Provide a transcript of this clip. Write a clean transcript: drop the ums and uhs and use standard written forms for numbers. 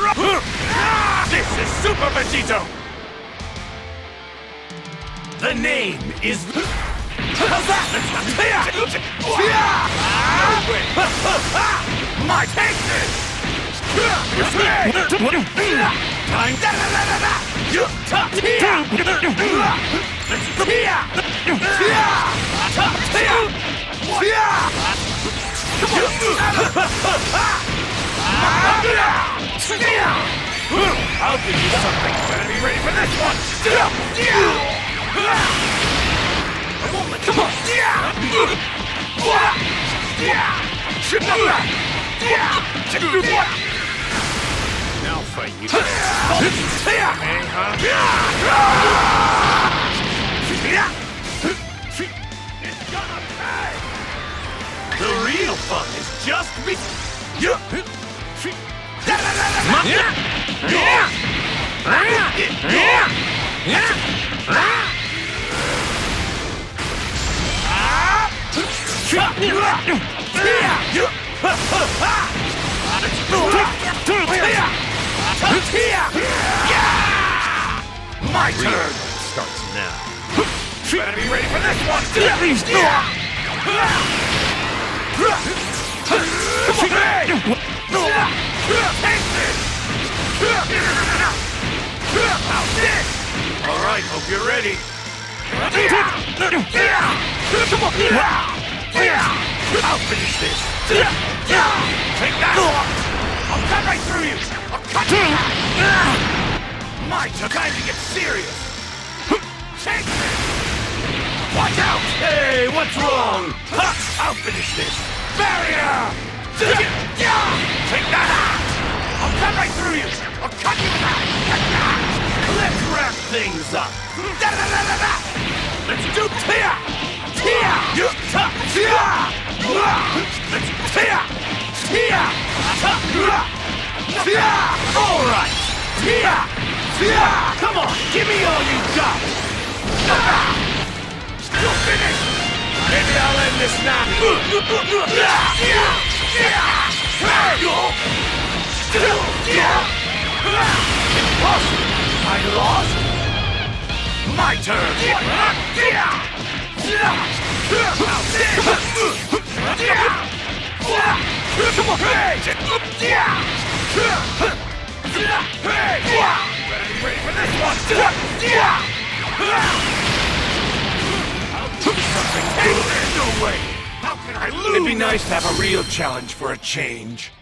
This is Super Vegito! The name is... How's that? My take this! Time! I'll give you something. Better be ready for this one. Come on. Now fight you. It's gonna pay. The real fun is just My turn starts now. Better be ready for this one. How's this? All right, hope you're ready. Come on. I'll finish this. Take that. I'll cut right through you. I'll cut you. My turn. Time to get serious. Take this. Watch out. Hey, what's wrong? I'll finish this. Barrier. Take that. I'll cut right through you. I'll cut you with that. Let's wrap things up. Let's do Tia! Tia! All right! Tia! Come on, give me all you got! You're finished! Maybe I'll end this now! Impossible! I lost? My turn! Come on! Better be ready for this one! I'll do something! There's no way! How can I lose? It'd be nice to have a real challenge for a change.